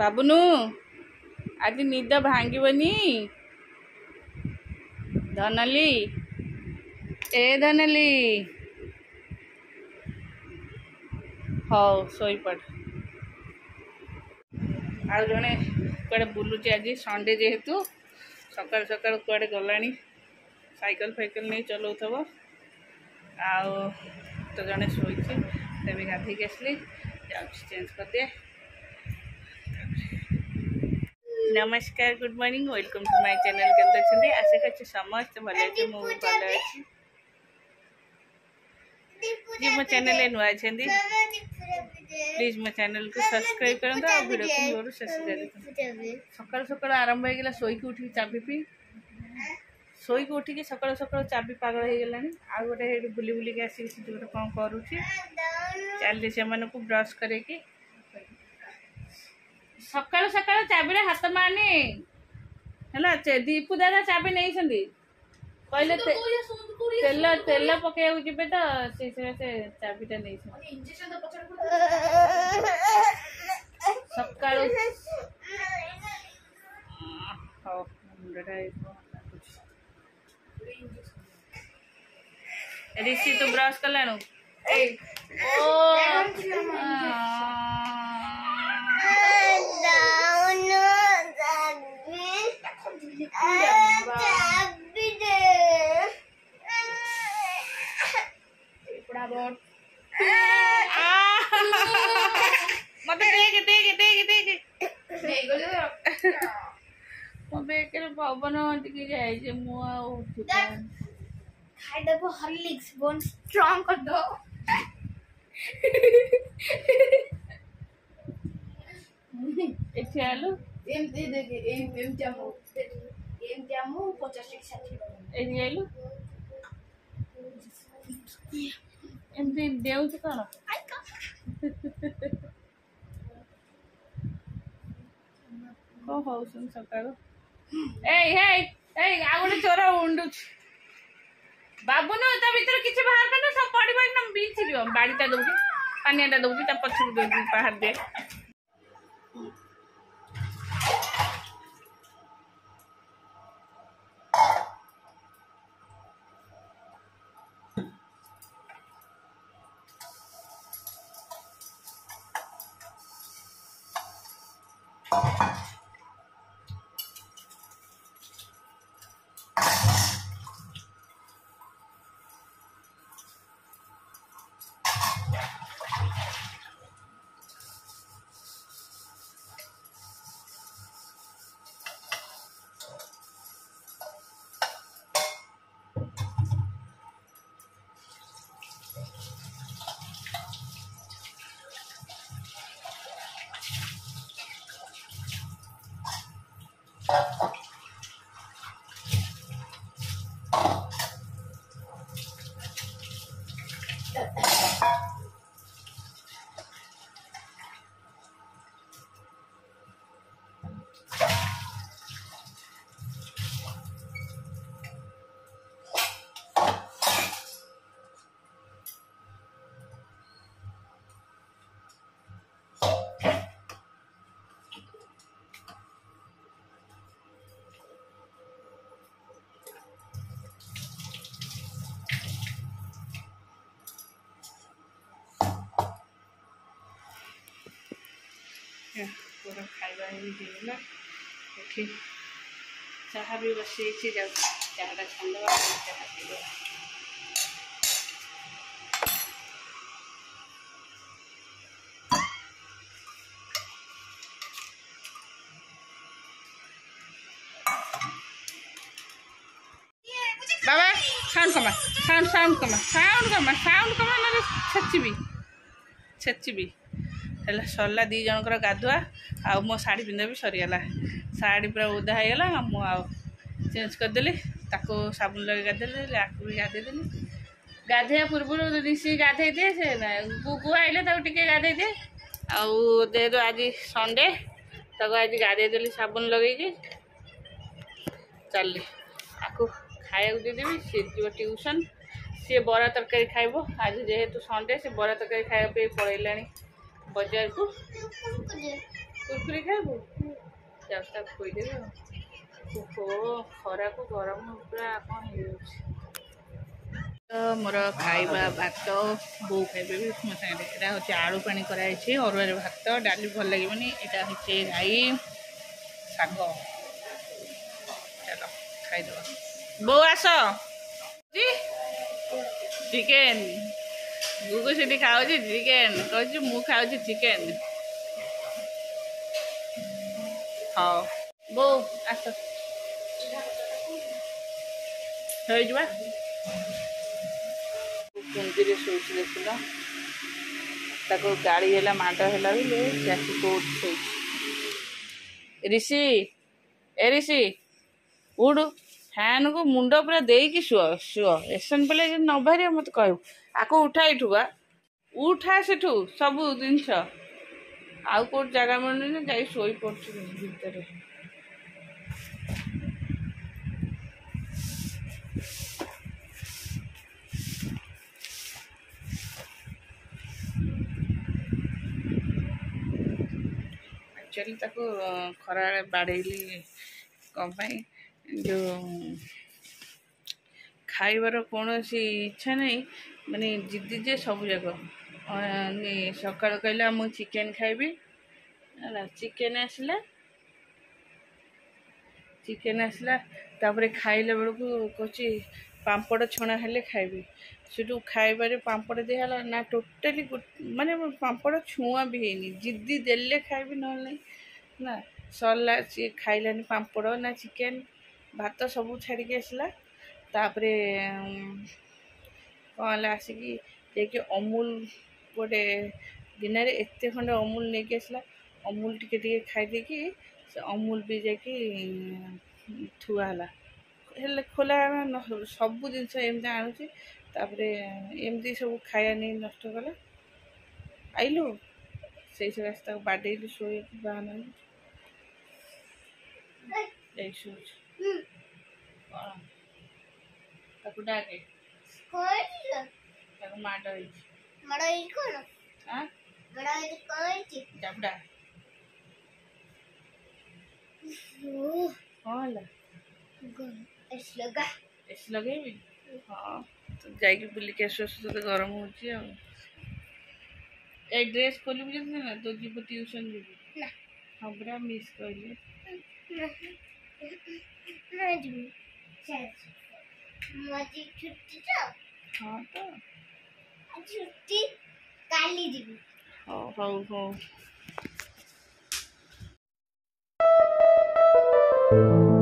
बाबुनु आज निद भांगनी धनली ए धनली हौ शोपड़ आउ जड़े कड़े बुलूची आज संडे जेहेतु सकाल सकाल कड़े गलानी साइकिल फाइकल नहीं चलाऊ थब आउ तो जड़े शोची तभी गाधे के आसली चेंज कर दिए। नमस्कार good morning welcome to my channel के अच्छे आशा कर समस्त भल अच्छे मुझे भल अच्छी जी मो चैनल नुआ अच्छे प्लीज मो चैनल को सब्सक्राइब करूँ और वीडियो को मोर शेष देखते सकाल सकाल आरंभ होगा शोक उठी चाबी पी शोक उठिकी सकाल सकाल चाबी पागल हो गलानी आ गोटे बुली बुलिक आसिक गोटे कौन करुच्ची चलिए से ब्रश करके सकाल सकाल चाबी हाथ मारनी है दीपू दादा चाबी नहीं कहले तेल तेल पकड़ जीवे तो से चाबीटा नहीं सका ऋषि तू ब्रश कलानु पवन टिके जाए खाइदेबो हॉर्लिक्स बोन स्ट्रांग कर दो एठी आलू एम दे दे एम जामो 50 60 एठी आलू एम दे देउ छ कोन को हो सुन सकाळो ए आ गोटे चोर उंडु बाबू न ता भीतर किछ बाहर करना सब पड़ी पड़ी न बीच दियो बाड़ीटा दउची पानीटा दउची ता पछुक दे बाहर दे पूरा खाइबा दिला एठी चाहा भी बसई जाऊ चाहटा छानदेवा चाहा पीवा बाबा साउंड कमा ना छेचबी है सरला दी जनकर गाधुआ आ मो शाढ़ी पिंधा भी सरीगला शाढ़ी पूरा ओदा होगला मु चेंज करदेली ताको साबुन लगे गाधेली आकु भी गाधेदेली गाधेया पूर्व ऋषि गाधे दिए से गुगु आइले टे गाधे दिए आदे आज संडे ताको आज गाधेदेली साबुन लगे चल आकु खाया देदेवी सी जी ट्यूशन सी बरा तरकारी खाइब आज जेहेतु संडे से बरा तरकारी खाया पलैला बाजार को कुरकुरी खाइबू जाऊँ खोईदेवी ओहो खरा को गरम पूरा कौन तो मोर खाइबा भात बो खाइबे भी मो सागे यहाँ हूँ आलू पानी कराई अरुआ भात डाली भल लगे यहाँ हूँ राई शाग चलो खाईद बो आस चिकेन गुगु से खाऊ चिकेन कह मु खाऊ चिकेन हाँ बो आस हो कुंजी शोच देखुन ताको गाड़ी है माड है बोली ऋषि ए ऋषि उड़ फैन को मुंड पूरा देकी शुअ शुअ एसन पे न बाहर मत कह आको उठा इठुआ उठा से सब जिनस आउ कौट जगह मिलूनी जा शोई पड़े भितर एक्चुअली ताको खरा बाड़ेली कौन जो खाइबार कौन इच्छा नहीं माने जिद्दी जे सब जाक सकाल कहला मु चिकेन खाइबी चिकेन आसला तापर खाइला बेलू कौची पापड़ छणा हेले खाइबी सेठू खाइबारे पापड़ दिहला ना टोटाली माने पापड़ छुआ भी हैनी जिद्दी देले खाइबी ना ना सरला सी खाइलानी पापड़ ना चिकेन भात सब छाड़ी आसला तापरे कौन आसिकी जाकि अमूल गोटे दिन एत खंड अमूल नहीं आसला अमूल टिके खाईदे कि अमूल भी जाकि थुआला खोला सब जिनस एमती आणुची तापरे एमती सब खाया नहीं नष्ट कला आइलु से सब बाडेलु शोए बाहना ताकू डाके ताकू माड जाबड़ा कौन एस लगेबी हाँ तो जाइए बुलिक आस तो गरम हो ड्रेस खोलू ना तो जीव ट्यूशन जी हाँ पूरा मिस कहली हाँ तो छुट्टी काली जीवी हाँ हाँ